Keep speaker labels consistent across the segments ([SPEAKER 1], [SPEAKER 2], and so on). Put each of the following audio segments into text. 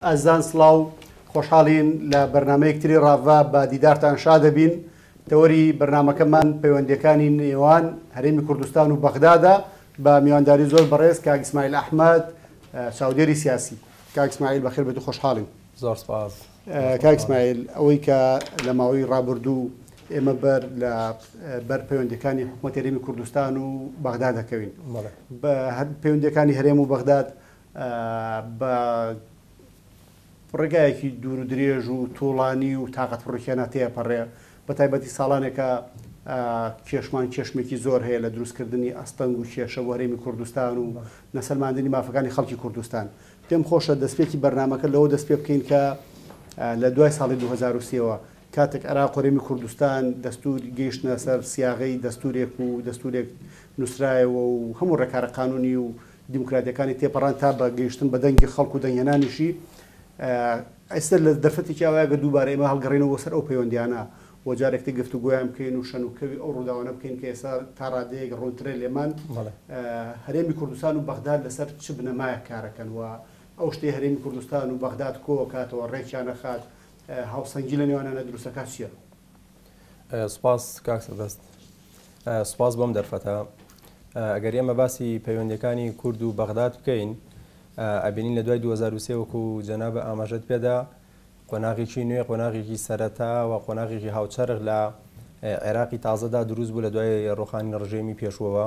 [SPEAKER 1] ئازان سڵاو خۆشحاڵین لە بەرنمەیەکتری ڕاڤا بە دیدارتان شا دەبین. تەوەری بەرنمەکەمان پەیوەندیەکانی نێوان هەرێمی کوردستان و بەغدادا بە میوانداری زۆر بەڕێز کاک ئیسماعیل ئەحمەد چاودێری سیاسی. کاک ئیسماعیل بەخێر بێت و خۆشحاڵین.
[SPEAKER 2] زۆر سپاس.
[SPEAKER 1] کاک ئیسماعیل، ئەوەی کە لە ماوەی ڕابردوو ئێمە بەر پەیوەندیەکانی حکوومەتی هەرێمی کوردستان و بەغدا دەکەوین. بە پەیوەندیەکانی هەرێم و بەغداد بە ڕێگایەکی دوور و درێژ و تووڵانی و تااقەت ڕوخێنە تێپەڕێ، بە تایبەتی ساڵانێکە کێشمێکی زۆر هەیە لە دروستکردنی ئەستەنگ و کێشە بۆ هەرێمی کوردستان و نەسەلماندنی مافەکانی خەڵکی کوردستان. پێم خۆشە دەستپێکی بەرنمەکە لەوە دەست پێ بکەین کە لە دوای ساڵی 2023ەوە کاتێک عێراق و هەرێمی کوردستان دەستور گەیشتنە سەر سیاغەی دەستورێک و دەستورێک نووسرایەوە و هەموو ڕێکارە قانونی و دیموکراتیەکانی تێپەڕان تا بە گەیشتن بە دەنگی خەڵک و دەنگهێنانیشی ئێستا لە دەرفەتێکی ئەوەیە دووبارە ئێمە هەڵگەڕێنەوە سەر ئەو پەیوەندیانە و جارێکتی گفتوگۆیان بکەین و شەنوکەوی ئەو ڕووداوانە بکەین کە ئێستا تا ڕادەیەک ڕوونترێ لێمان هەرێمی کوردستان و بەغداد لەسەر چ بنەمایە کارەکەن و ئەو شتەی هەرێمی کوردستان و بەغداد کۆ کاتەوە ڕێکیان نەخات هاوسەنگی لە نێوانانە دروستەکات چییە؟
[SPEAKER 2] سپاس کاک سەدەست، سپاس بۆم دەرفەتە. ئەگەر ئێمە باسی پەیوەندیەکانی کورد و بەغداد بکەین، ئەبینین لە دوای 2023 وەکو جەنابە ئاماژەت پێدا قۆناغێکی نوێ، قۆناغێکی سەرەتا و قۆناغێکی هاوچەرخ لە عێراقی تازەدا دروست بوو لە دوای ڕۆخانی ڕژێمی پێشوەوە.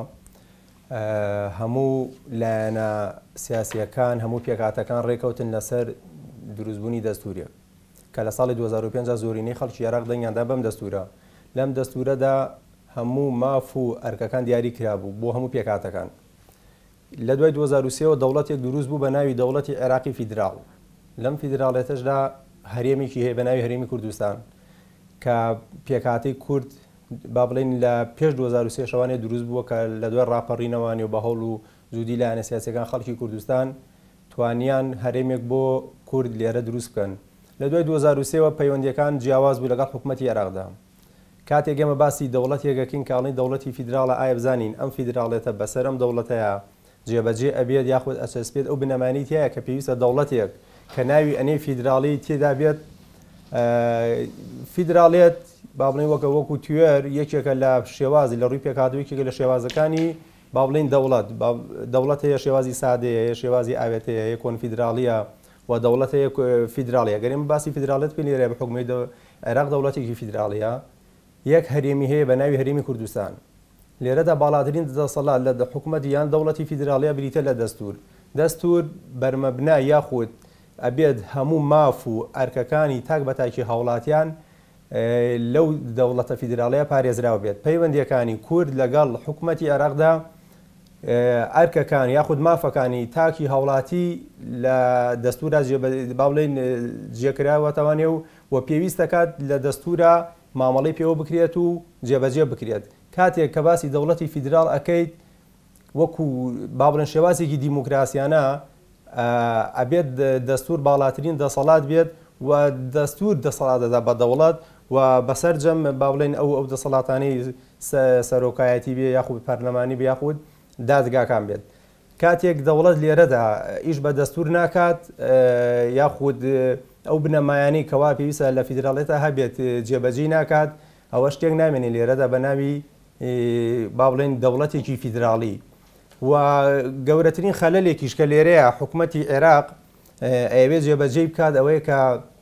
[SPEAKER 2] هەموو لایەنە سیاسیەکان، هەموو پێکاتەکان ڕێکەوتن لەسەر دروستبوونی دەستورێک کە لە ساڵی 2005 زۆرینەی خەڵکی عێراق دەنگیاندا بەم دەستورە. لەم دەستورەدا هەموو ماف و ئەرکەکان دیاری کرابوو بۆ هەموو پێکاتەکان. لە دوای 2023ەوە دەوڵەتێک دروست بوو بە ناوی دەوڵەتی عێراقی فیدراڵ. لەم فیدراڵێتەشدا هەرێمێکی هەیە بە ناوی هەرێمی کوردستان کە پێکاتی کورد با بڵێن لە پێش 2023 شەوانێ دروست بووە کە لە دوای ڕاپەڕینەوانی و بە هەوڵ و زودی لایەنە سیاسیەکان خەڵکی کوردستان توانیان هەرێمێک بۆ کورد لێرە دروست بکەن. لە دوای 2023ەوە پەیوەندیەکان جیاواز بوو لەگەڵ حکوومەتی عێراقدا. کاتێک ئێمە باسی دەوڵەتێکەکەین کاڵی دەوڵەتی فیدراڵە ئایا بزانین ئەم فیدراڵێتە بەسەر ئەم دەوڵەتەیە جێبەجێ ئەبێت یاخود ئەچەسپێت ئەو بنەمانی تایە کە پێویستە دەوڵەتێک کە ناوی ئەنێ فیدراڵی تێدا بێت. فیدراڵێت با بڵێن وەکو توێر یەکێکە لە شێوازی لە ڕووی پێکاتوویەکێکە لە شێوازەکانی با بڵێن دەوڵەت هەیە، شێوازی سادەیە، هەیە شێوازی ئاوێتەیە، هەیە کۆنفیدراڵیە و دەوڵەت هەیە فیدراڵیە. گەرێمە باسی فیدراڵێت پێ لێرە بە حکومەی عێراق دەوڵەتێکی فیدراڵیە، یەک هەرێمی هەیە بە ناوی هەرێمی کوردستان. لێرەدا باڵاترین دەسەڵات لە حکوومەتی یان دەوڵەتی فیدراڵیە بریتە لە دەستور بەرمەبنا یاخود ئەبێت هەموو ماف و ئەرکەکانی تاک بە تاکی هاوڵاتیان لەو دەوڵەتە فیدراڵیە پارێزراوە بێت. پەیوەندیەکانی کورد لەگەڵ حکوومەتی عێراقدا ئەرکەکان یاخود مافەکانی تاکی هاوڵاتی لە دەستورا با بڵێن جێکراوەتەوانێ و پێویست دەکات لە دەستورە مامەڵی پێوە بکرێت و جێبەجێ بکرێت. کاتێک کە باسی دەوڵەتی فیدراڵ ئەەکەیت وەکو با بڵێن شێوازێکی دیموکراسیانە ئەبێت دەستور باڵاترین دەسەڵات بێت و دەستور دەسەڵاتەدا بە دەوڵەت و بەسەرجەم با بڵێن ئەو دەسەڵاتانەی سەرۆکایەتی بێ یاخود پەرلەمانی بێ یاخود دادگاکان بێت. کاتێک دەوڵەت لێرەدا ئیش بە دەستور ناکات یاخود ئەو بنەمایانی کەوا پێویستە لە فیدراڵێتە هەبێت جێبەجێ ناکات، ئەوە شتێک نامێنێت لێرەدا بە ناوی با بڵێن دەوڵەتێکی فیدراڵی. و گەورەترین خەلەلێکیش کە لێرەیە حکوومەتی عێراق ئەوێ جێبەجێ بکات ئەوەیە کە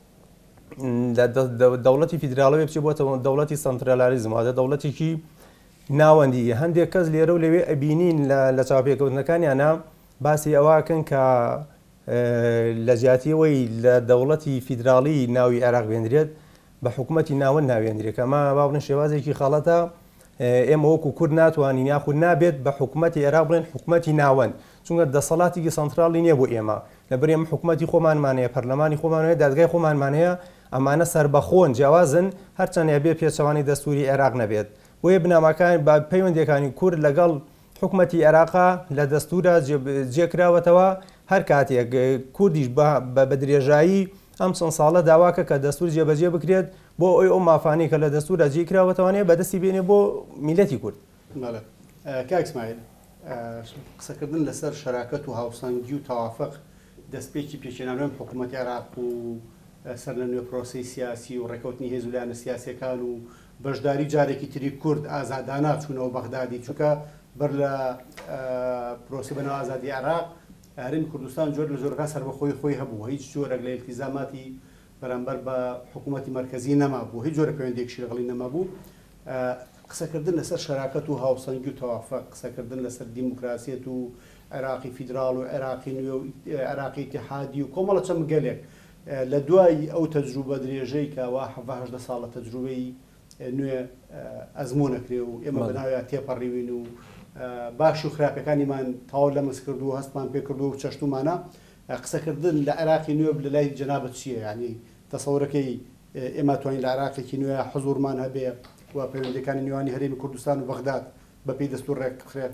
[SPEAKER 2] دەوڵەتی فیدراڵەوە بچێت بۆتە دەوڵەتی سنترەلاریزم، واتە دەوڵەتێکی ناوەندی. هەندێک کەس لێرە و لەوێ ئەبینین لە چاوپێکەوتنەکانیانە باسی ئەوەکەن کە لە زیاتیەوەی لە دەوڵەتی فیدراڵی ناوی عێراق بێنرێت بە حکوومەتی ناوەند ناوێنرێت، ئەمە با بڵێن شێوازێکی خەڵەتە. ئێمە وەکو کورد ناتوانین یاخود نابێت بە حکوومەتی عێراق بڵێن حکوومەتی ناوەند، چونکە دەسەڵاتێکی سنتراڵی نییە بۆ ئێمە. لەبەر ئێمە حکوومەتی خۆمانمانەیە، پەرلەمانی خۆمانەیە، دادگای خۆمانمانەیە، ئەمانە سەربەخۆن جیاوازن هەرچەند ئەبێت پێچەوانی دەستوری عێراق نەبێت. بۆیە بنامەکان بە پەیوەندیەکانی کورد لەگەڵ حکوومەتی عێراقا لە دەستورە جێکراوەتەوە. هەر کاتێک کوردیش بە درێژایی ئەم چەند ساڵە داواکە کە دەستور جێبەجێ بکرێت بۆ ئەو مافانی کە لە دەستورە جێکراوەتەوانەیە بەدەستی بێنێ بۆ میلەتی کورد.
[SPEAKER 1] کاک ئیسماعیل، قسەکردن لەسەر شەراکەت و هاوسەنگی و تەوافق دەستپێکی پێچێنانەوەی حکوومەتی عێراق و سەر لە نوێ پرۆسی سیاسی و ڕێکەوتنی هێز و لایەنە سیاسیەکان و بەشداری جارێکی تری کورد ئازادانە چوونەوە بەغدادی چونکە بەر لە پرۆسی بەناو ئازادی عێراق هەرێمی کوردستان جۆر لە جۆرەکان سەربەخۆی خۆی هەبوو هیچ جۆرێک لە التیزاماتی بەرامبەر بە حکوومەتی مرکزی نەما بوو هیچ جۆرە پەیوەندێکی لەگەڵی نەما بوو قسەکردن لەسەر شەراکەت و هاوسەنگی و تەوافق قسەکردن لەسەر دیموکراسیەت و عێراقی فیدراڵ و عێراقی نوێ و عێراقی اتحادی و کۆمەڵە چەند گەلێک لە دوای ئەو تەجروبە درێژەی کە وا 18 ساڵە تەجروبەی نوێ ئەزمونەکرێ و ئێمە بەناوی تێپەڕیوین و باش و خراپەکانیمان تاوا لەمەس کردو و هەستمان پێ کردو و چەشتومانە قسەکردن لە عێراقی نوێ لە لای جەنابەت چییە ینی تەسەوڕەکەی ئێمە توانین لە عێراقێکی نوێ حزورمان هەبێ و پەیوەندەکانی نێوانی هەرێمی کوردستان و بەغداد بەپێی دەستور ڕێک بخرێت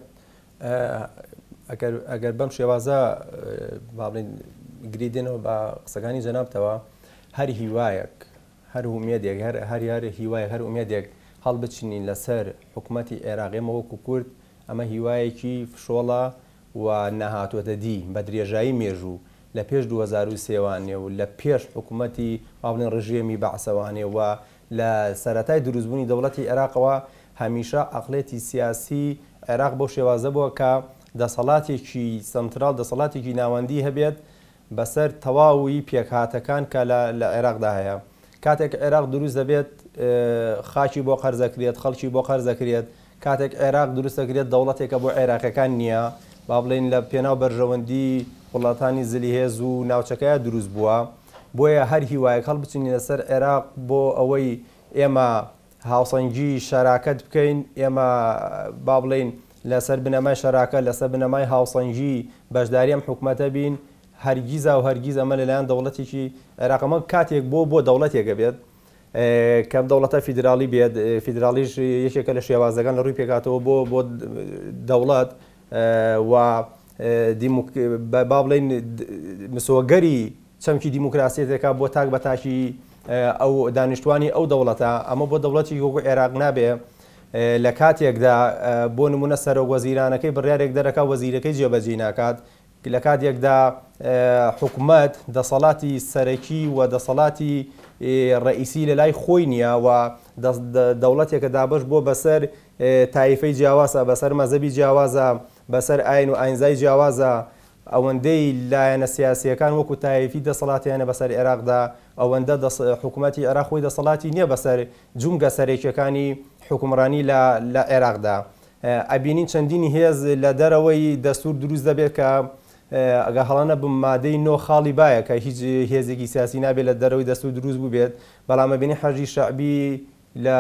[SPEAKER 2] ئەگەر بەم شێوازە باڵین گریدێنەوە بە قسەکانی جەنابتەوە هەر هیوایەک هەر ومێدێک هەر هیوای هەر ومێدێک هەڵبچینین لەسەر حکوومەتی عێراقیمە وەکو کورد ئەمە هیوایەکی فشۆڵە و نەهاتوەتە دی بە درێژایی مێژوو لە پێش 2023وانێ و لە پێش حکوومەتی باڵین ڕژێمی بەعسەوانێ و لە سەرەتای دروستبوونی دەوڵەتی عێراقەوە هەمیشە عەقڵێتی سیاسی عێراق بۆ شێوازە بووە کە دەسەڵاتێکی سنترال دەسەڵاتێکی ناوەندی هەبێت بەسەر تەواوی پێکهاتەکان کە لە عێراقدا هەیە کاتێک عێراق دروست دەبێت خاکی بۆ قەرزەکرێت خەڵکی بۆ قەرزەکرێت کاتێک عێراق دروست دەکرێت دەوڵەتێکە بۆ عێراقەکان نییە با بڵێن لە پێناو بەرژەوەندی وڵاتانی زلیهێز و ناوچەکەیە دروست بووە بۆیە هەر هیوایەک هەڵبچینی لەسەر عێراق بۆ ئەوەی ئێمە هاوسەنگی شەراکەت بکەین ئێمە با بڵێن لەسەر بنەمای شەراکە لەسەر بنەمای هاوسەنگی بەشداری ئەم حکوومەتە بین هەرگیزا و هەرگیز ئەمە لەلایەن دەوڵەتێکی عێراقەمە کاتێک بۆ دەوڵەتێکە بێت کەم دەوڵەتە فیدرالی بێت فیدرالیش یەکێکە لە شێوازەکان لە ڕووی پێکاتەوە بۆ دەوڵەت و با بڵێن مسۆگەری چەمکی دیموکراسیەتێکە بۆ تاک بە تاکی ئەو دانیشتوانی ئەو دەوڵەتە ئەمە بۆ دەوڵەتی وەکو عێراق نابێ لە کاتێکدا بۆ نمونە سەرۆک وەزیرانەکەی بڕیارێک دەرەکە وەزیرەکەی جێبەجێ ناکات لە کاتێکدا حکوومەت دەسەڵاتی سەرەکی و دەسەڵاتی ڕئیسی لە لای خۆی نییە و دەوڵەتێکە دابش بۆ بەسەر تایفەی جیاوازە بەسەر مەزەبی جیاوازە بەسەر ئاین و ئاینزای جیاوازە ئەوەندەی لایەنە سیاسیەکان وەکو تایفی دەسەڵاتیانە بەسەر عێراقدا ئەوەندە حکوومەتی عێراق خۆی دەسەڵاتی نییە بەسەر جونگە سەرێکیەکانی حکومڕانی لە عێراقدا ئەبینین چەندینی هێز لە دەرەوەی دەستور دروست دەبێت کە ئەگە هەڵانە بم مادەی نۆ خاڵی باە کە هیچ هێزێکی سیاسی نابێت لە دەرەوەی دەستور دروست بوو بێت بەڵام ئەبینی حەرجی شەعبی لە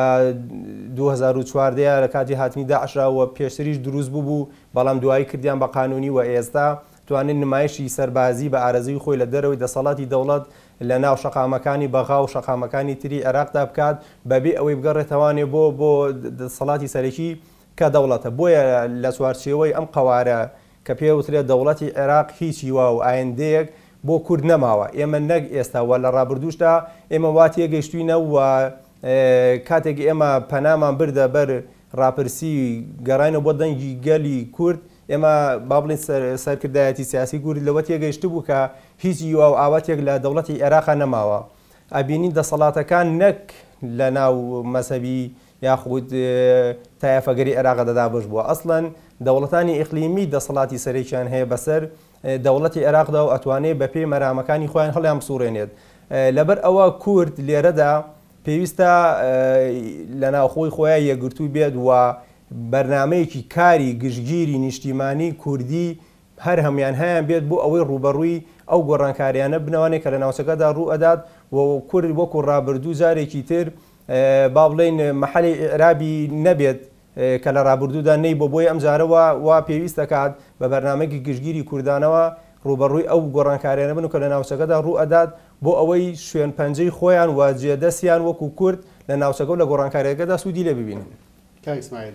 [SPEAKER 2] 2014 لە کاتی هاتنی داعشراوە پێشتریش دروست بوو بەڵام دوایی کردیان بە قانونی و ئێستا توانین نمایشی سەربازی بە ئارەزەی خۆی لە دەرەوەی دەسەڵاتی دەوڵەت لە ناو شەقامەکانی بەغا و شەقامەکانی تری عێراقدا بکات بەبێ ئەوەی بگەڕێتەوانێ بۆ دەسەڵاتی سەرەکی کە دەوڵەتە بۆیە لە چوارچێوەی ئەم قەوارە کە پێوترێت دەوڵەتی عێراق هیچی وا و ئایندەیەک بۆ کورد نەماوە ئێمە نەک ئێستا وە لە ڕابردوشدا ئێمە وا تێگەیشتوینە و کاتێک ئێمە پەنامان بردە بەر ڕاپرسی گەڕینەوە بۆ دەنگی گەلی کورد ئێمە با بڵێن سەرکردایەتی سیاسی کورد لەوە تێگەیشت بوو کە هیچ یوا و ئاواتێک لە دەوڵەتی عێراقا نەماوە ئەبینی دەسەڵاتەکان نەک لە ناو مەسەبی یاخود تایەفەگەری عێراقا دەدابش بووە ئەسڵەن دەوڵەتانی ئیقلیمی دەسەڵاتی سەرێکیان هەیە بەسەر دەوڵەتی عێراقدا و ئەتوانێت بە پێی مەرامەکانی خۆیان هەڵیان بسوڕێنێت لەبەر ئەوە کورد لێرەدا پێویستە لە ناوخۆی خۆیان یەکگرتووی بێت و بەرنمەیەکی کاری گشتگیری نیشتیمانی کوردی هەر هەمویان هەیان بێت بۆ ئەوەی ڕوبەڕووی ئەو گۆڕانکاریانە بنەوانێت کە لە ناوچەکەدا ڕوو ئەدات و کورد وەکو ڕابردوو جارێکی تر با بڵێن مەحەلی عێرابی نەبێت کە لە ڕابردوودا نەی بۆ بۆی ئەم جارەوە وا پێویستە کات بە بەرنمەیەکی گشتگیری کوردانەوە ڕوبەڕووی ئەو گۆڕانکاریانە بن و کە لە ناوچەکەدا ڕوو ئەدات بۆ ئەوەی شوێن پەنجەی خۆیان و جێدەستیان وەکو کورد لە ناوچەکە و لە گۆڕانکاریەکەدا سوودی لێ ببینن.
[SPEAKER 1] کاک ئیسماعیل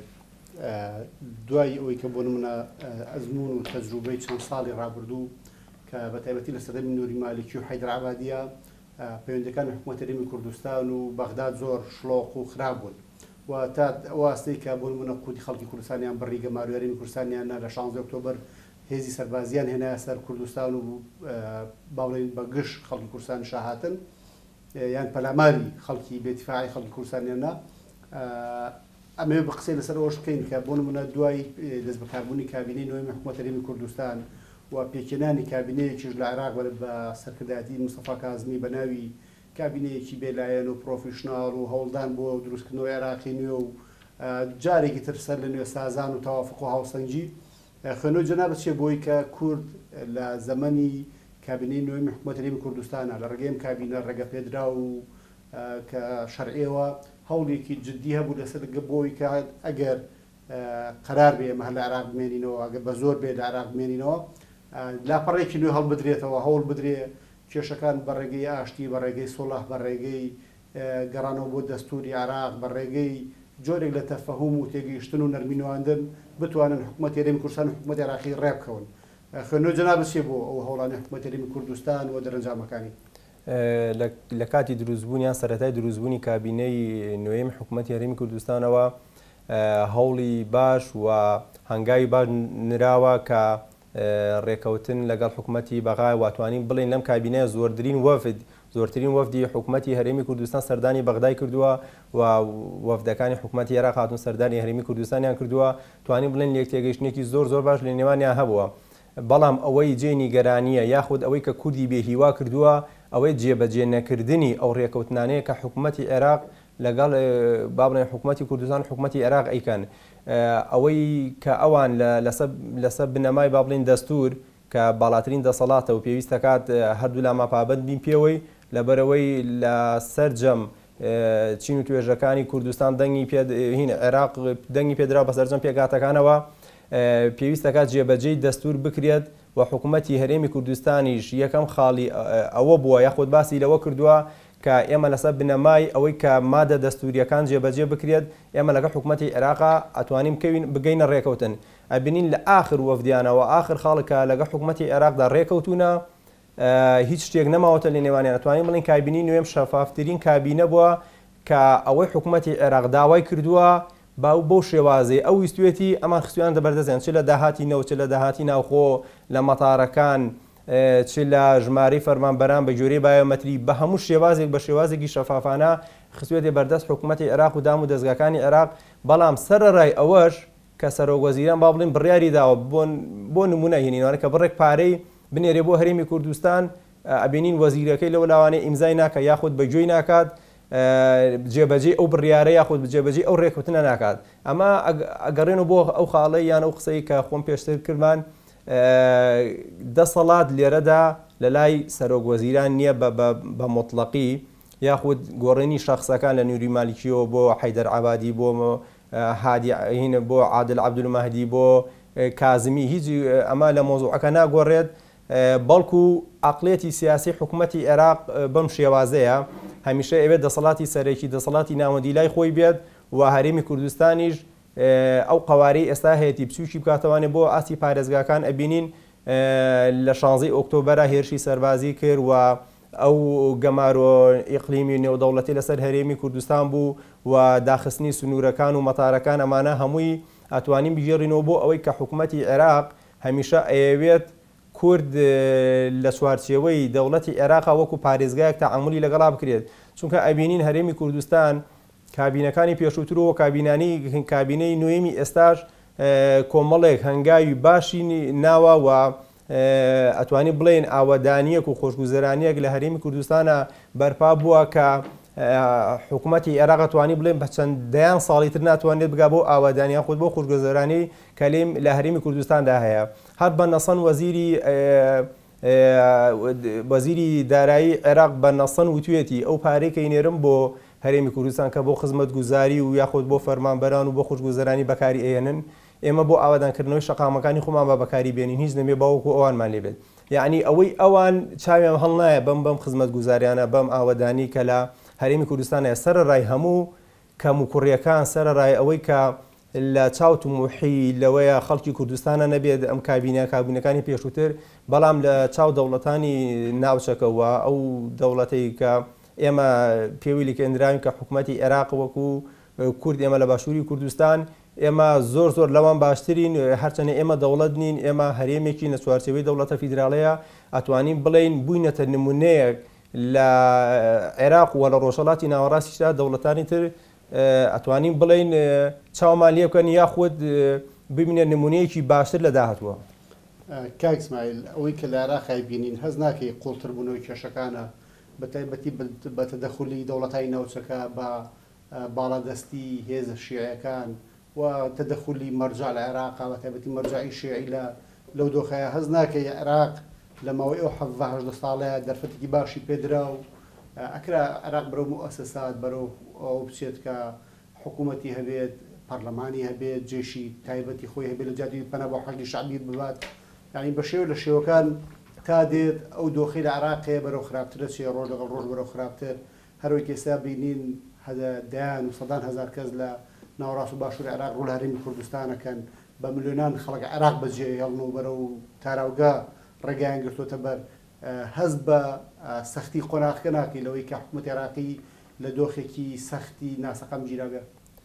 [SPEAKER 1] دوای ئەوەی کە بۆ نمونە ئەزمون و تەجروبەی چەند ساڵی ڕابردوو کە بە تایبەتی لە سەردەمی نووری مالکی و حەیدر عەبادیە پەیوەندەکانی حکوومەتی هەرێمی کوردستان و بەغداد زۆر شلۆق و خراپ بوون و تا ئەو ئاستەی کە بۆ نمونە قوتی خەڵکی کوردستانیان بڕیگە ماروی هەرێمی کوردستانیان لە 16 ئۆکتۆبەر هێزی سەربازیان هێنایە سەر کوردستان و باڵێن بە گشت خەڵکی کوردستان شاهاتن یان پەلاماری خەڵکی بێتیفاعی خەڵکی کوردستان هێنا ئەمێ بە قسەی لەسەر ئەوەش بکەین کە بۆ نمونە دوای دەست بەکاربوونی کابینەی نوێی حکوومەت هەرێمی کوردستان و پێکێنانی کابینەیەکیش لە عێراق بە سەرکردایەتی مستەفا کازمی بە ناوی کابینەیەکی بێلایەن و پرۆفیشناڵ و هەوڵدان بۆ دروستکردنەوەی عێراقی نوێ و جارێکی تر سەر لە نوێ سازان و تەوافق و هاوسەنگی خوێنەوە جەنابەت چێ بۆی کە کورد لە زەمەنی کابینەی نوێی حکوومەت هەرێمی کوردستانە لە ڕێگەی کابینە ڕێگە پێدرا و کە شەرعیەوە هەوڵێکی جددی هەبوو لەسەر بۆی کە ئەگەر قەرار بێ ئێمە لە عێراق بمێنینەوە ئەگەر بە زۆر بێ لە عێراق بمێنینەوە لاپەڕێکی نوێ هەڵبدرێتەوە هەوڵ بدرێ کێشەکان بە ڕێگەی ئاشتی بە ڕێگەی سۆڵح بە ڕێگەی گەڕانەوە بۆ دەستوری عێراق بە ڕێگەی جۆرێک لە تەفەهوم و تێگەیشتن و نەرمینەوەاندن بتوانن حکوومەتی هەرێمی کوردستان و حکوومەتی عێراقی ڕێبکەون خوێنەوە جەنابەت چێ بۆ ئەو هەوڵانی حکوومەتی هەرێمی کوردستان و دەرەنجامەکانی
[SPEAKER 2] لە کاتی دروستبوونیان سەرەتای دروستبوونی کابینەی نوێی حکوومەتی هەرێمی کوردستانەوە هەوڵی باش و هەنگاوی باش نراوە کە ڕێکەوتن لەگەڵ حکوومەتی بەغای واتوانین بڵێن لەم کابینەیە زۆرترین وەفدی حکوومەتی هەرێمی کوردستان سەردانی بەغدای کردووە و وەفدەکانی حکوومەتی عێراق هاتوون سەردانی هەرێمی کوردستانیان کردووە توانین بڵێن لێک تێگەیشتنێکی زۆر باش لە نێوانیان هەبووە بەڵام ئەوەی جێ نیگەرانیە یاخود ئەوەی کە کوردی بێهیوا کردووە ئەوەی جێبەجێ نەکردنی ئەو ڕێکەوتنانەیە کە حکوومەتی عێراق لەگەڵ با بڵێن حکوومەتی کوردستان حکوومەتی عێراق ئەیکەن ئەوەی کە ئەوان لەسەر بنەمای با بڵێن دەستور کە باڵاترین دەسەڵاتە و پێویست دەکات هەردوو لا پابەند بین پێوەی لەبەرەوەی لە سەرجەم چین و توێژەکانی کوردستان عێراق دەنگی پێدرا بە سەرجەم پێکاتەکانەوە پێویست دەکات جێبەجێی دەستور بکرێت و حکوومەتی هەرێمی کوردستانیش یەکەم خاڵی ئەوە بووە یاخود باسی لەوە کردووە کە ئێمە لەسەر بنەمای ئەوەی کە مادە دەستوریەکان جێبەجێ بکرێت ئێمە لەگەڵ حکوومەتی عێراقا ئەتوانین بگەینە ڕێکەوتن ئەبینین لە ئاخر وەفدیانەوە ئاخر خاڵکە لەگەڵ حکوومەتی عێراقدا ڕێکەوتونە هیچ شتێک نەماوەتە لە نێوانیان ئەتوانین بڵین کابینی نوێم شەفافترین کابینە بووە کە ئەوەی حکوومەتی عێراق داوای کردووە بەو شێوازەی ئەو ویستوێتی ئەمان خستویان دەبەردەزیان چ لە داهاتی نەوە چ لە داهاتی ناوخۆ لە مەتارەکان چ لە ژمارەی فەرمانبەران بە جۆرەی بایۆمەتری بە هەموو شێوازێک بە شێوازێکی شەفافانە خستوێتی بەردەست حکوومەتی عێراق و دام و دەستگاکانی عێراق بەڵام سەرەڕای ئەوەش کە سەرۆکوەزیران با بڵێن بڕیاری داوە بۆ نمونە هێنینەوە کە بڕێک پارەی بنێرێ بۆ هەرێمی کوردستان ئەبینین وەزیرەکەی لەو لاوانەیە ئیمزای ناکە یاخود بەگوێی ناکات جێبەجێ ئەو بڕیارە یاخود جێبەجێ ئەو ڕێکوتنە ناکات ئەمە ئەگەڕێنەوە بۆ ئەو خاڵەی یان ئەو قسەی کە خۆم پێشتر کردمان دەسەڵات لێرەدا لە لای سەرۆکوەزیران نییە بە مطلقی یاخود گۆڕێنی شەخصەکان لە نووری مالیکیەوە بۆ حەیدەر عەبادی بۆ هادی بۆ عادل عەبدولمەهدی بۆ کازمی هیچ ئەمە لە مۆزوعەکە ناگۆڕێت بەڵکو عەقڵێتی سیاسی حکوومەتی عێراق بەم شێوازەیە هەمیشە ئەوێت دەسەڵاتی سەرەکی دەسەڵاتی ناوەندی لای خۆی بێت و هەرێمی کوردستانیش ئەو قوارەی ئێستا هەیەی بچووکی بکاتەوانێت بۆ ئاسی پارێزگاکان ئەبینین لە 16 ئۆکتۆبەرە هێرشی سەربازی کرد و ئەو گەمارۆ ئیقلیمی نێودەوڵەتی لەسەر هەرێمی کوردستان بوو و داخستنی سنوورەکان و مەتارەکان ئەمانە هەمووی ئەتوانین بگێڕینەوە بۆ ئەوەی کە حکوومەتی عێراق هەمیشە ئەیەوێت کورد لە سوارچێوەی دەوڵەتی عێراق وەکو پارێزگایەک تەعاملی لەگەڵا بکرێت چونکە ئەبینین هەرێمی کوردستان کابینەکانی پێشووتر و کابینەی نوێمی ئێستاش کۆمەڵێک هەنگاوی باشی ناوە و ئەتوانی بڵێن ئاوەدانیەک و خۆشگوزەرانیەک لە هەرێمی کوردستانە بەرپا بووە کە حکوومەتی عێراق ئەتوانی بڵێن بە چەندەیان ساڵی تر ناتوانێت بگا بۆ ئاوەدانیان خۆت بۆ خۆشگوزەرانی کەلێم لە هەرێمی کوردستاندا هەیە هەر بە نەسەن وەزیری دارایی عێراق بە نەسەن وتوێتی ئەو پارەی کە ئینێرم بۆ هەرێمی کوردستان کە بۆ خزمەتگوزاری و یاخود بۆ فەرمانبەران و بۆ خۆشگوزەرانی بەکاری ئێنن ئێمە بۆ ئاوادانکردنەوەی شەقامەکانی خۆمان بە بەکاری بێنین هیچ نەبێ باوەکو ئەوانمان لێ بێت یعنی ئەوەی ئەوان چاویان هەڵ نایە بەم خزمەتگوزاریانە بەم ئاوەدانی کە لە هەرێمی کوردستانە سەرەڕای هەموو کەم و کوڕیەکان سەرەڕای ئەوەی کە لە چاوت و موحی لەوەیە خەڵکی کوردستانە نەبێت ئەم کابینەکانی پێشووتر بەڵام لە چاو دەوڵەتانی ناوچەکەوە ئەو دەوڵەتەی کە ئێمە پێویلی کەندراوین کە حکوومەتی عێراق وەکو کورد ئێمە لە باشووری کوردستان ئێمە زۆر لەوان باشترین هەرچەنە ئێمە دەوڵەت نین ئێمە هەرێمێکی لە چوارچێوەی دەوڵەتە فیدراڵەیە ئەتوانین بڵین بووینەتە نمونەیەک لە عێراق و لە ڕۆژهەڵاتی ناوەڕاستیشدا دەوڵەتانی تر ئەتوانین بڵین چاومان لێ بکەن یاخود ببینە نمونەیەکی باشتر لە داهاتووە.
[SPEAKER 1] کاک ئیسماعیل ئەوەی کە لە عێراقای بینین هەز ناکەی قوڵتربوونەوەی کێشەکانە بە تایبەتی بە تەدەخولی دەوڵەتانی ناوچەکە بە باڵادەستی هێزە شیعەکان و تەدەخولی مەرجع لە عێراق بە تایبەتی مەرجعی شیعی لەو دۆخەیە هەز ناکەی عێراق لە ماوەی ئەو 17 ساڵەیە دەرفەتێکی باشی پێدرا و ئەکرا عێراق بەرەو مؤسسات بەرەو ئەو بچێت کە حکوومەتی هەبێت پەرلەمانی هەبێت جێشی تایبەتی خۆی هەبێت لە جادی پەنە بۆ حەقی شعبی ببات یعنی بە شێوە لە شێوەکان تا دێت ئەو دۆخی لە عێراقەیە بەرەو خراپترە چێ ڕۆژ لەگەڵ ڕۆژ بەرەو خراپتر هەروەی ئێستا بینین دایان و سەدان هەزار کەس لە ناوەڕاست و باشووری عێراق ڕوو لە هەرێمی کوردستانەکەن بە ملیۆنان خەڵک عێراق بەجێ هێڵن و بەرەو تاراوگا ڕێگایان گرتوۆتە بەر هەز بە سەختی قۆناغەکە ناکەی لەوەی کە حکوومەتی عێراقی لە دۆخێکی سەختی ناسەقام گیراگە.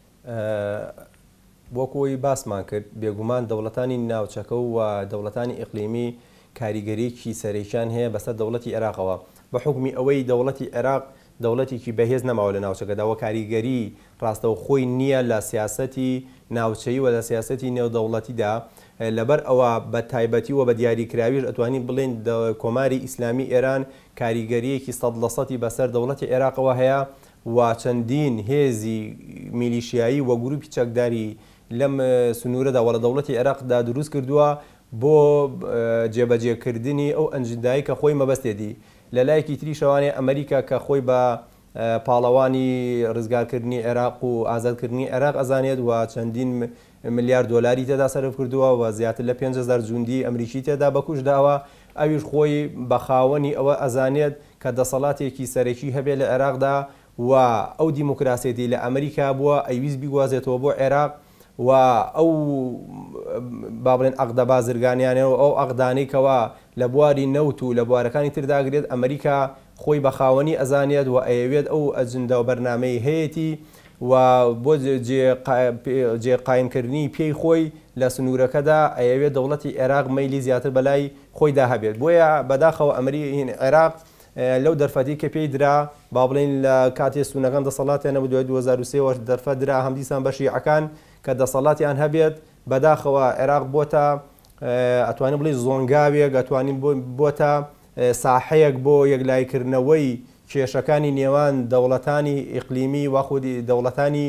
[SPEAKER 2] وەکەوەی باسمان کرد بێگومان دەوڵەتانی ناوچەکە و دەوڵەتانی ئیقلیمی کاریگەریکی سەرێکیان هەیە بەسەر دەوڵەتی عێراقەوە بە حکمی ئەوەی دەوڵەتی عێراق دەوڵەتێکی بەهێز نەماوە لە ناوچەکەداوە کاریگەری ڕاستەوە خۆی نییە لە سیاسەتی ناوچەی و لە سیاسەتی نێودەوڵەتیدا لەبەر ئەوە بە تایبەتی و بە دیاریکراویش ئەتوانین بڵێن کۆماری ئیسلامی ئێران کاریگەریەکی 100% بەسەر دەوڵەتی عێراقەوە هەیە و چەندین هێزی میلیشیایی و گروپی چەکداری لەم سنوورەدا وە لە دەوڵەتی عێراقدا دروست کردووە بۆ جێبەجێکردنی ئەو ئەنجدایی کە خۆی مەبەستێتی لە لایەکی تری شەوانەیە ئەمریکا کە خۆی بە پاڵەوانی ڕزگارکردنی عێراق و ئازادکردنی عێراق ئەزانێت و چەندین ملیار دۆلاری تێدا سەرف کردووە و زیاتر لە 5,000 جوندی ئەمریکی تێدا بەکوش داوە ئەویش خۆی بە خاوەنی ئەوە ئەزانێت کە دەسەڵاتێکی سەرەکی هەبێت لە عێراقدا و ئەو دیموکراسێتی لە ئەمریکا بووە ئەویست بیگوازێتەوە بۆ عێراق و ئەو با بڵێن ئەقدە بازرگانیانەوە ئەو ئەقدانەی کەوا لە بواری نەوت و لە بوارەکانی ترداگرێت ئەمریکا خۆی بە خاوەنی ئەزانێت و ئەیەوێت ئەو ئەجندە و بەرنامەی هەیەی و بۆ جێقاینکردنی پێی خۆی لە سنوورەکەدا ئەیەوێت دەوڵەتی عێراق مەیلی زیاتر بەلای خۆیدا هەبێت بۆیە بەداخەوە عێراق لەو دەرفەتی کە پێی درا با بڵێن لە کاتێ سونەکان دەسەڵاتیان نەبوو دوای 2023 دەرفەت درا هەمدیسان بە شیعەکان کە دەسەڵاتیان هەبێت بەداخەوە عێراق بۆتە ئەتوانین بڵێ زۆنگاوێک ئەتوانین بۆتە ساحەیەک بۆ یەکلایکردنەوەی کێشەکانی نێوان دەوڵەتانی ئیقلیمی وەخودی دەوڵەتانی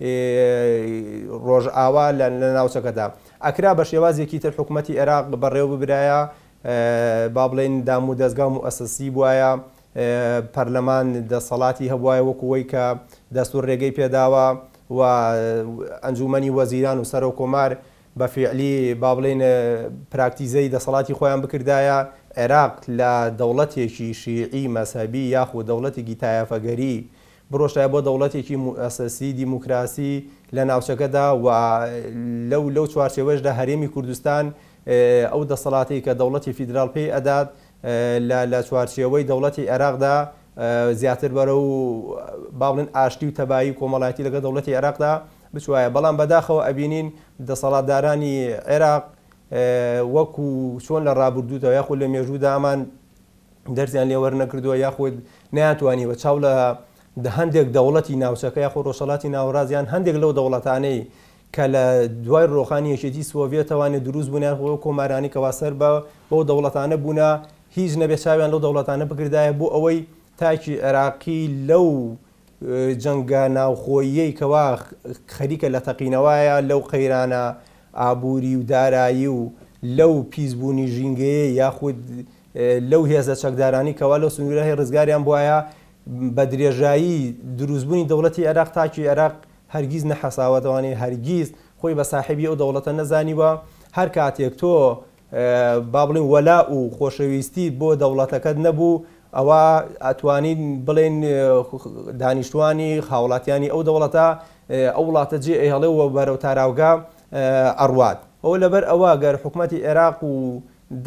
[SPEAKER 2] ڕۆژئاوا لە ناوچەکەدا ئەکرا بە شێوازێکی تر حکوومەتی عێراق بەڕێوە ببرایە با بڵێن دام و دەستگا و مؤسەسی بووایە پەرلەمان دەسەڵاتی هەبوایە وەکوەوەی کە دەستور ڕێگەی پێداوە و ئەنجومەنی وەزیران و سەر و کۆمار بە فعلی با بڵێن پراکتیزەی دەسەڵاتی خۆیان بکردایە عێراق لە دەوڵەتێکی شیعی مەسەبی یاخود دەوڵەتێکی تایەفەگەری بڕۆشتای بۆ دەوڵەتێکی مؤسەسی دیموکراسی لە ناوچەکەدا و لەو چوارچێوەشدا هەرێمی کوردستان ئەو دەسەڵاتی کە دەوڵەتی فیدرال پێی ئەدات لە چوارچێوەی دەوڵەتی عێراقدا زیاتر بەرە و با بڵێن ئاشتی و تەبایی کۆمەڵایەتی لەگە دەوڵەتی عێراقدا بچوایە بەڵام بەداخەوە ئەبینین دەسەڵاتدارانی عێراق وەکو چۆن لە ڕابردووتەوە یاخود لە مێژوودا ئەمان دەرزیان لێوەەر نەکردووە یاخود نەیانتوانیوە چاو لە هەندێک دەوڵەتی ناوچەکە یاخود ڕۆژهەڵاتی ناوەڕازیان هەندێک لەو دەوڵەتانەی کە لە دوای ڕۆخانی یەکێتی سۆڤێتەوانێت دروست بوونیان خۆ کۆمارانی کەوا سەر بۆ دەوڵەتانە بوونە هیچ نەبێت چاویان لەو دەوڵەتانە بکردایە بۆ ئەوەی تاکی عێراقی لەو جەنگە ناوخۆیەی کەوا خەریکە لە تەقینەوەیە لەو قەیرانە ئابووری و دارایی و لەو پیسبوونی ژینگەیە یاخود لەو هێزە چەکدارانی کەوا لەو سنوورە هەیە ڕزگاریان بواە بە درێژایی دروستبوونی دەوڵەتی عێراق تاکی عێراق هەرگیز نەحەساوەتەوانێ هەرگیز خۆی بە ساحیبی ئەو دەوڵەتە نەزانیوە هەر کاتێک تۆ با بڵێن وەلا و خۆشەویستی بۆ دەوڵەتەکەت نەبوو ئەوە ئەتوانین بڵێن دانیشتوانی خاوڵاتیانی ئەو دەوڵەتە ئەو وڵاتە جێ هەڵێەوە بەرەو تاراوگا ئەڕوات ئەوە لەبەر ئەوە گەر حکوومەتی عێراق و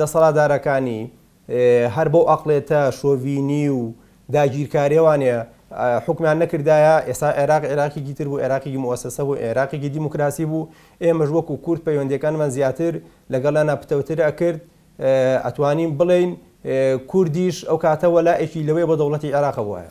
[SPEAKER 2] دەسەڵاتدارەکانی هەر بەو ئەقلێتە شۆڤینی و داگیرکاریەوانێ حکمیان نەکردایە ئێستا عێراقێکی تر بوو عێراقێکی موەسسە بوو عێراقێکی دیموکراسی بوو ئێمەش وەکو کورد پەیوەندیەکانمان زیاتر لەگەڵ پتەوتر ئەکرد ئەتوانین بڵێن کوردیش ئەو کاتە وەلایەکی لەوەی بۆ دەوڵەتی عێراق وایە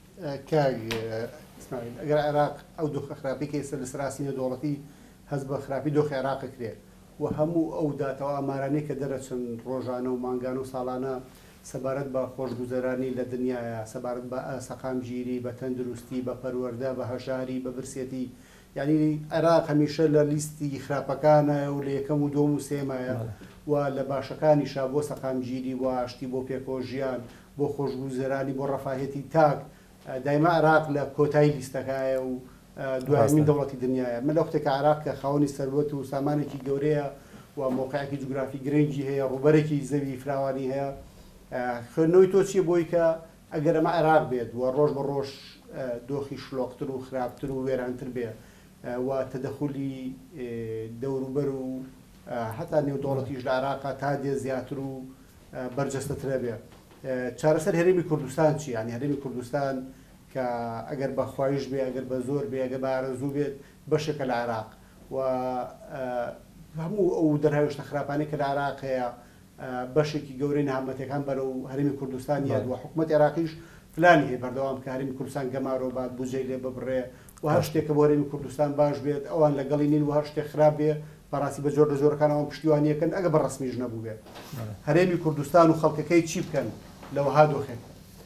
[SPEAKER 1] ئەگەر عێراق ئەو دۆخە خراپی کە ئێستا لە سراسینە دەوڵەتی هەست بە خراپی دۆخی عێراق کرێت و هەموو ئەو داتەوە ئامارانەی کە دەرەچن ڕۆژانە و مانگانە و ساڵانە سەبارەت بە خۆشگوزەرانی لە دنیاە سەبارەت بە سەقامگیری بە تەندروستی بە پەروەردە بە هەژاری بە برسێتی یعنی عێراق هەمیشە لە لیستی خراپەکانە و لە یەکەم و دۆم و سێمایە و لە باشەکانیشا بۆ سەقامگیری بۆ ئاشتی بۆ پێکۆژیان بۆ خۆشگوزەرانی بۆ ڕەفاهێتی تاک دایما عێراق لە کۆتایی لیستەکایە و دوایمین دەوڵەتی دنیاە من لە وەختێکە عێراق کە خاوەنی سەروەت و سامانێکی گەورەیە و مۆقعێکی جوگرافی گرنگی هەیە ڕوبەرێکی زەوی فراوانی هەیە خوێندنەوەی تۆ چیە بۆی کە ئەگەر ئەمە عێراق بێت و ڕۆژ بە ڕۆژ دۆخی شلۆقتر و خراپتر و وێرانتر بێ و تەدەخولی دەوروبەر و هەتا نێودەوڵەتیش لە عێراقا تا دێ زیاتر و بەرجەستەترە بێ چارەسەر هەرێمی کوردستان چی ینی هەرێمی کوردستان کە ئەگەر بە خواهش بێ ئەگەر بە زۆر بێ ئەگەر بە ئارەزوو بێت بەشێکە لە عێراق و هەموو ئەو دەرهاوێشتە خراپانەی کە لە عێراق هەیە بەشێکی گەورەی نەهامەتەکان بەرەو هەرێمی کوردستان یاد و حکوومەت عێراقیش فلانی هەیە بەردەوام کە هەرێمی کوردستان گەمارۆ بات بجێ لێ ببڕێ و هەر شتێکە بۆ هەرێمی کوردستان باش بێت ئەوان لەگەڵی نین و هەر شتێک خراپ بێ بەڕاستی بە جۆر لە جۆرەکانەوە پشتیوانیەکەن ئەگە بە ڕسمیش نەبوو بێت هەرێمی کوردستان و خەڵکەکەی چی بکەن لەوەها دۆخێن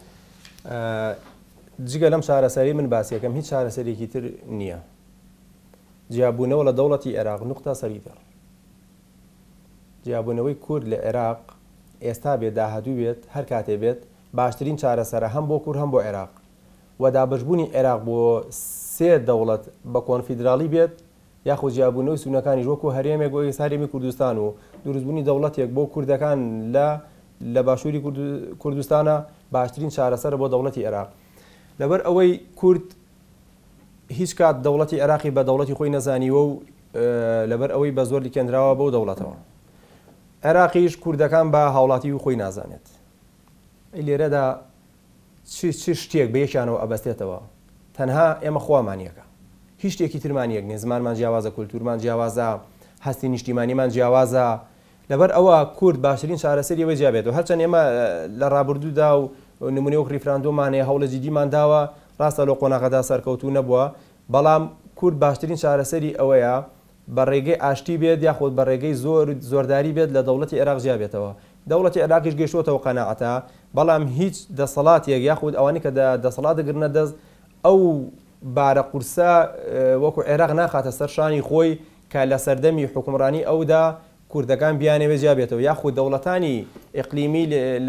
[SPEAKER 2] جگە لەم چارەسەری من باسیەکەم هیچ چارەسەرێکی تر نییە جیابوونەوە لە دەوڵەتی عێراق نوقتە سەریتر جیابوونەوەی کورد لە عێراق ئێستا بێت داهاتوو بێت هەر کاتێ بێت باشترین چارەسەرە هەم بۆ کورد هەم بۆ عێراق و دابەشبوونی عێراق بۆ سێ دەوڵەت بە کۆنفیدراڵی بێت یاخود جیابوونەوەی سونەکانی وەکو هەرێمێک بۆ هەرێمی کوردستان و دروستبوونی دەوڵەتێک بۆ کوردەکان لە باشووری کوردستانە باشترین چارەسەر بۆ دەوڵەتی عێراق لەبەر ئەوەی کورد هیچ کات دەوڵەتی عێراقی بە دەوڵەتی خۆی نەزانیوە و لەبەر ئەوەی بە زۆر لیکێنراوە بەو دەوڵەتەوە عێراقیش کوردەکان بە هاوڵاتی و خۆی نازانێت لێرەدا چ شتێک بە یەکیانەوە ئەبەستێتەوە تەنها ئێمە خۆمانیەکە هیچ شتێکی ترمانیەک نیە زمانمان جیاوازە کولتورمان جیاوازە هەستی نیشتیمانیمان جیاوازە لەبەر ئەوە کورد باشترین چارەسەری ئەوەی جیابێتەوە هەرچەند ئێمە لە ڕابردوودا و نمونەی وەک ریفراندۆمانەیە هەوڵە جدیمان داوە ڕاستە لە قۆناغەدا سەرکەوتوو نەبووە بەڵام کورد باشترین چارەسەری ئەوەیە بە ڕێگەی ئاشتی بێت یاخود بە ڕێگەی زۆرداری بێت لە دەوڵەتی عێراق جیابێتەوە دەوڵەتی عێراقیش گەیشتوتەوە قەناعەتە بەڵام هیچ دەسەڵاتێک یاخود ئەوانەی کە دەسەڵات دەگرنە دەست ئەو بارە قورسە وەکو عێراق ناخاتە سەر شانی خۆی کە لە سەردەمی حکومڕانی ئەودا کوردەکان بیانەوە جیابێتەوە یاخود دەوڵەتانی ئیقلیمی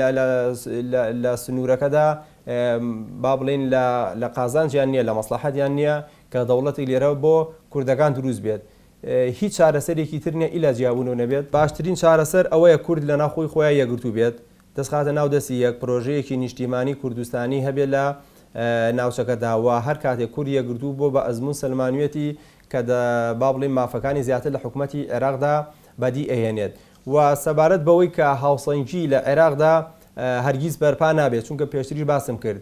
[SPEAKER 2] لە سنوورەکەدا با بڵێن لە قازانجیان نییە لە مەسلحەتیان نییە کە دەوڵەتی لێرە بۆ کوردەکان دروست بێت هیچ چارەسەرێکی تر نییە ئیلا جیابوونەوە نەبێت باشترین چارەسەر ئەوەیە کورد لە ناوخۆی خۆیان یەکگرتوو بێت دەستخاتە ناو دەستی یەک پرۆژەیەکی نیشتیمانی کوردستانی هەبێت لە ناوچەکەداوە هەر کاتێک کورد یەکگرتوو بۆ بە ئەزمون سلمانوێتی کە با بڵێن مافەکانی زیاتر لە حکوومەتی عێراقدا بەدی ئەهێنێت و سەبارەت بەوەی کە هاوسەنگی لە عێراقدا هەرگیز بەرپا نابێت چونکە پێشتریش باسم کرد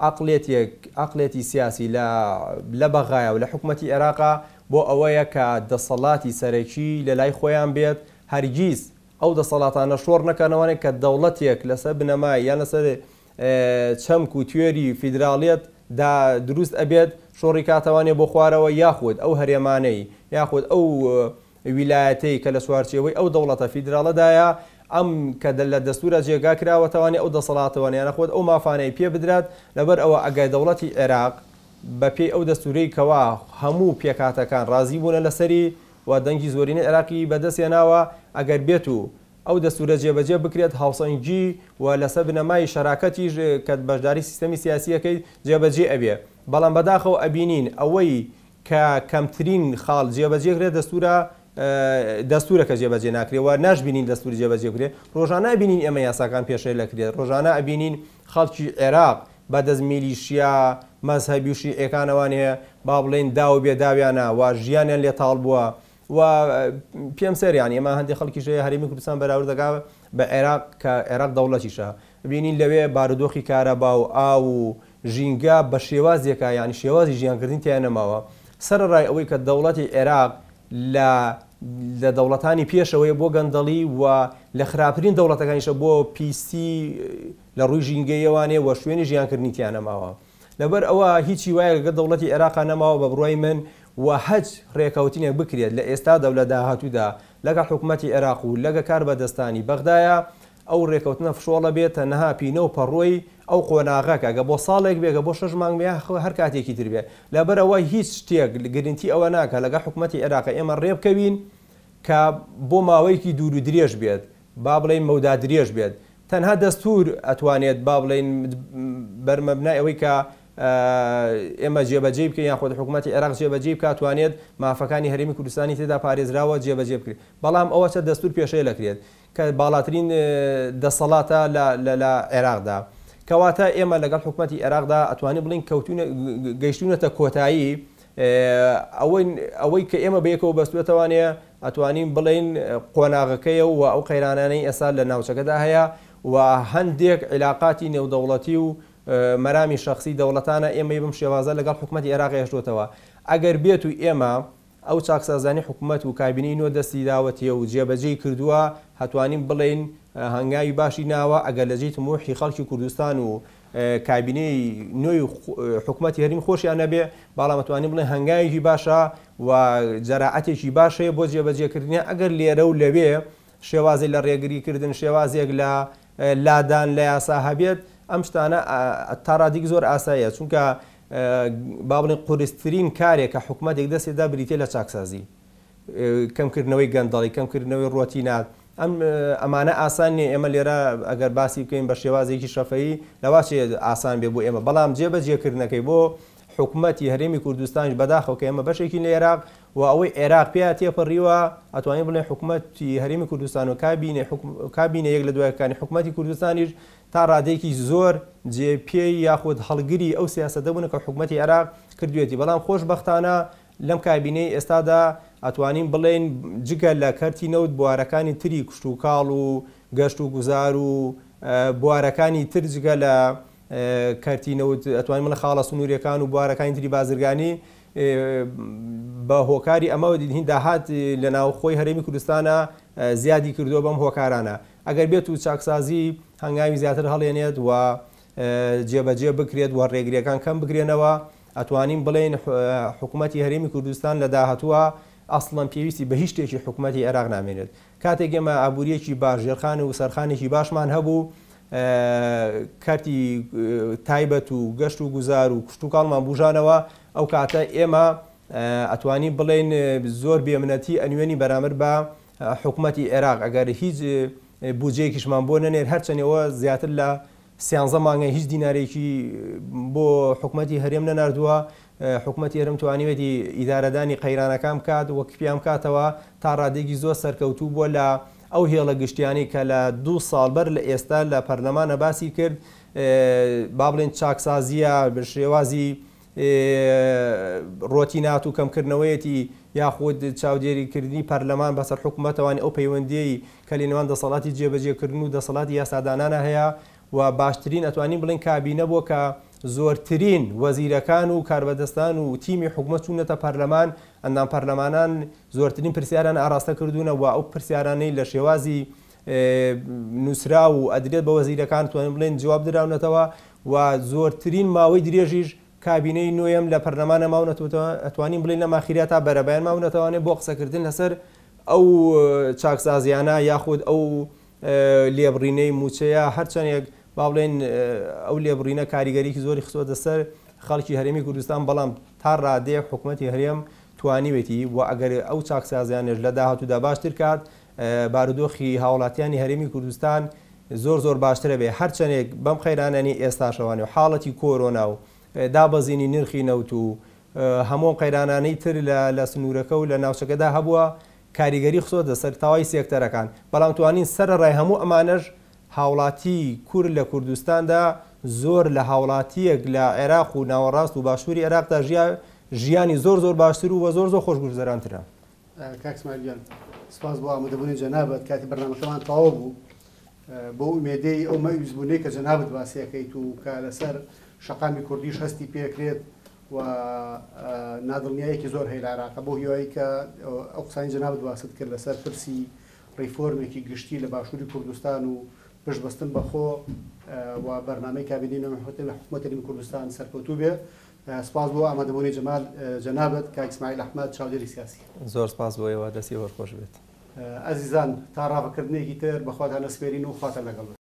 [SPEAKER 2] عقلێتی سیاسی لە بەغایە و لە حکوومەتی عێراقا بۆ ئەوەیە کە دەسەڵاتی سەرەکی لە لای خۆیان بێت هەرگیز ئەو دەسەڵاتانە شۆڕ نەکەنەوەنێک کە دەوڵەتێک لەسەر بنەمای یان لەسەر چەمک و توێری فیدراڵیەت دروست ئەبێت شۆڕی کاتەوانێ بۆ خوارەوە یاخود ئەو هەرێمانەی یاخود ئەو ویلایەتەی کە لە سوارچێەوەی ئەو دەوڵەتە فیدراڵەدایە ئەم کە لە دەستورە جێگا کراوەتەوانێ ئەو دەسەڵاتەوانیانە خۆت ئەو مافانەی پێ بدرات لەبەر ئەوە ئەگەر دەوڵەتی عێراق بەپێی ئەو دەستورەی کەوا هەموو پێکاتەکان ڕازی بوونە لەسەری و دەنگی زۆرینەی عێراقی بەدەستێناوە ئەگەر بێت و ئەو دەستورە جێبەجێ بکرێت هاوسەنگی و لەسەر بنەمای شەراکەتیش کە بەشداری سیستەمی سیاسیەکەی جێبەجێ ئەبێ بەڵام بەداخەوە ئەبینین ئەوەی کە کەمترین خاڵ جێبەجێکرێت دەستورەکە جێبەجێ ناکرێەوە ناشبینین دەستوری جێبەجێ بکرێت ڕۆژانە ئەبینین ئێمە یاساکان پێشەی لەکرێت ڕۆژانە ئەبینین خەڵکی عێراق بەدەست میلیشیا مەزهەبی و شیعەکانەوان هەیە با بڵێن داو بێ داویانە و ژیانیان لێتاڵ بووە و پێم سەریان ئێمە هەندێک خەڵکیشەیە هەرێمی کوردستان بەراورد دەکات بە عێراق کە عێراق دەوڵەتیشە بینین لەوێ بارودۆخی کارەبا و ئاو و ژینگە بە شێوازێکە یانی شێوازی ژیانکردنی تیان نەماوە سەرڕای ئەوەی کە دەوڵەتی عێراق لە دەوڵەتانی پێشەوەی بۆ گەندەڵی و لە خراپترین دەوڵەتەکانیشە بۆ پیسی لە ڕووی ژینگەیەوانێ و شوێنی ژیانکردنی تیان نەماوە لەبەر ئەوە هیچی وایە لەگەڵ دەوڵەتی عێراقا نەماوە بە بڕوای من و هەج ڕێکەوتینێک بکرێت لە ئێستادا و لە داهاتوودا لەگەڵ حکوومەتی عێراق و لەگە کار بەدەستانی بەغدایە ئەو ڕێکەوتنە فشۆڵە بێت تەنەها پینە و پەڕۆی ئەو قۆناغەکە گە بۆ ساڵێک بێگە بۆ 6 مانگ بێ هەر کاتێکی تر بێ لەبەرەوە هیچ شتێک گرنتی ئەوە ناکە لەگە حکوومەتی عێراق ئێمە ڕێ بکەوین کە بۆ ماوەیەکی دوور و درێژ بێت با بڵێن مەودا درێژ بێت تەنها دەستور ئەتوانێت با بڵێن بەرمەبنای ئەوەی کە ئێمە جێبەجێ بکەین یان خۆت حکوومەتی عێراق جێبەجێ بکاتوانێت مافەکانی هەرێمی کوردستانی تێدا پارێزراوە جێبەجێ بکرێت بەڵام ئەوە چە دەستور پێشەیە لەکرێت کە باڵاترین دەسەڵاتە لە عێراقدا کەواتە ئێمە لەگەڵ حکوومەتی عێراقدا ئەتوانین بڵین گەیشتونەتە کۆتایی ئەوەی کە ئێمە بەیەکەوە بەستوێتەوانەیە ئەتوانین بڵین قۆناغەکەیە و ئەو قەیرانانەی ئێستا لە ناوچەکەدا هەیە و هەندێک عیلاقاتی نێودەوڵەتی و مەرامی شخصی دەوڵەتانە ئێمە بم شێوازە لەگەڵ حکوومەتی عێراق هێشتوتەوە ئەگەر بێت و ئێمە ئەو چاکسازانی حکوومەت و کابینەی نۆ دەستی داوەتیە و جێبەجێی کردووە هەتوانین بڵین هەنگاوی باشی ناوە ئەگەر لەجێی تموحی خەڵکی کوردستان و کابینەی نوێی حکوومەتی هەریم خۆشیان نەبێ بەڵام ئەتوانین بڵێن هەنگاویی باشە و جەراعەتێکی باشەیە بۆ جێبەجێکردنیە ئەگەر لێرە و لەوێ شێوازی لە ڕێگریکردن شێوازێک لە لادان لە یاسا هەبێت ئەم شتانە تا ڕادێک زۆر ئاساییە چونکە با بڵێن قورستترین کارێک کە حکوومەتێک دەستێدا بریتێ لە چاکسازی کەمکردنەوەی گەندەڵی کەمکردنەوەی ڕۆتینات ئەمانە ئاسان نیە ئێمە لێرە ئەگەر باسی بکەین بە شێوازێکی شەفەیی لەواشێ ئاسان بێ بۆ ئێمە بەڵام جێبەجێکردنەکەی بۆ حکوومەتی هەرێمی کوردستانیش بەداخەوە کە ئێمە بەشێکی لە عێراق و ئەوەی عێراق پێ تێپەڕیوە ئەتوانین بڵێن حکوومەتی هەرێمی کوردستان و کابینە یەک لە دوایەکانی حکوومەتی کوردستانیش تا ڕادێکی زۆر جێپێی یاخود هەڵگری ئەو سیاسەتە بوون کە حکوومەتی عێراق کردوێتی بەڵام خۆشبەختانە لەم کابینەی ئێستادا ئەتوانین بڵێن جگە لە کەرتی نەوت بوارەکانی تری کوشت و کاڵ و گەشت و گوزار و بوارەکانی تر جگە لە کەرتی نەوت ئەتوانین بڵێن خاڵە سنووریەکان و بوارەکانی تری بازرگانی بە هۆکاری ئەمەوە هین داهات لە ناوخۆی هەرێمی کوردستانە زیادی کردووە بەم هۆکارانە ئەگەر بێت و چاکسازی هەنگاوی زیاتر هەڵێنێت و جێبەجێ بکرێت و ڕێگریەکان کەم بگرێنەوە ئەتوانین بڵێن حکوومەتی هەرێمی کوردستان لە داهاتووە ئەسڵەن پێویستی بە هیچ شتێکی حکوومەتی عێراق نامێنێت کاتێک ئێمە ئابوووریەکی باش ژێرخان و سەرخانێکی باشمان هەبوو کارتی تایبەت و گەشت و گوزار و کوشت و کاڵمان بوژانەوە ئەو کاتە ئێمە ئەتوانین بڵێن زۆر بێمنەتی ئەنوێنی بەرامبەر بە حکوومەتی عێراق ئەگەر هیچ بودجەیەکیشمان بۆ نەنێر هەرچەندەوە زیاتر لە 13 مانگە هیچ دینارێکی بۆ حکوومەتی هەرێم نەناردووە حکوومەتی هەرم توانیوێتی ئیدارەدانی قەیرانەکان بکات وەکپیان کاتەوە تا ڕادێکی زۆر سەرکەوتوو بۆ لە ئەو هێڵە گشتیانی کە لە 2 ساڵ بەر لە ئێستا لە پەرلەمانە باسی کرد با بڵێن چاکسازیە شێوازی ڕۆتینات و کەمکردنەوەیەتی یاخود چاودێریکردنی پەرلەمان بەسەر حکوومەتەوانی ئەو پەیوەندیەی کە لە نێوان دەسەڵاتی جێبەجێکردن و دەسەڵاتی یاسادانانە هەیە و باشترین ئەتوانین بڵێن کابینە بۆ کە زۆرترین وەزیرەکان و کاربەدەستان و تیمی حکوومەت چوونەتە پەرلەمان ئەندام پەرلەمانان زۆرترین پرسیاران ئاراستە کردوونە و ئەو پرسیارانەی لە شێوازی نووسرا و ئەدرێت بە وەزیرەکان توانین بڵێن جواب دراونەتەوە و زۆرترین ماوەی درێژیش کابینەی نوێم لە پەرلەمانە ماونەتەوە ئەتوانین بڵێن لە ماخیرەتا بەرەبەیان ماونەتەوانێت بۆ قسەکردن لەسەر ئەو چاکسازیانە یاخود ئەو لێبڕینەی موچەیە هەرچەندێک با بڵێن ئەو لێبڕینە کاریگەریکی زۆری خستووەتە سەر خەڵکی هەرێمی کوردستان بەڵام تا ڕادەیەک حکوومەتی هەرێم توانیوێتی و ئەگەر ئەو چاکسازیانش لە داهاتوودا باشتر کات بارودۆخی هاوڵاتیانی هەرێمی کوردستان زۆر باشترە بێ هەرچەندێک بەم خەیرانانی ئێستاشەوانی و حاڵەتی کۆرۆنا و دابەزینی نرخی نەوت و هەموو قەیرانانەی تر لە سنوورەکە و لە ناوچەکەدا هەبووە کاریگەری خستووەتە سەر تاوای سێکتەرەکان بەڵام توانین سەرڕای هەموو ئەمانەش هاوڵاتی کورد لە کوردستاندا زۆر لە هاوڵاتیەک لە عێراق و ناوەڕاست و باشووری عێراقدا ژیانی زۆر باشتر و زۆر خۆشگوزەرانترە.
[SPEAKER 1] کاکسماریان سپاس بۆ ئامادەبوونی جەنابەت کاتی بەرنامەکەمان تەواو بوو بۆ ئومێدەی ئەو مەویستبوونەی کە جەنابەت باسیەکەیت و کە لەسەر شەقامی کوردیش هەستی پێکرێت و نادڵنیایەکی زۆر هەیە لە عێراق بۆ هیوایی کە ئەو قسانی جەنابەت باست کرد لەسەر پرسی ڕیفۆرمێکی گشتی لە باشووری کوردستان و پشتبەستن بەخۆ و بەرنامەی کابینی حکوومەتی کوردستان سەرکەوتوو بێ. سپاس بۆ ئامادەبوونی جەنابەت کاک ئیسماعیل ئەحمەد چاودێری سیاسی.
[SPEAKER 2] زۆر سپاس بۆ ئێوە دەستی وەرخۆش بێت.
[SPEAKER 1] ئەزیزان تا ڕابکردنێکی تر بەخواتان ئەسپێرین و خواتە لەگەڵ.